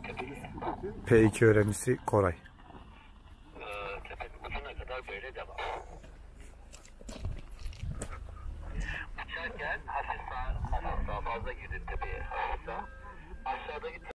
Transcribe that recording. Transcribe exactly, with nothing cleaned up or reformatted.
P iki öğrencisi Koray. Ee, tepenin ucuna kadar böyle devam. Uçarken hafif sağ, hafif sağ fazla girdin tepeye. Hafif sağ. Aşağıda git.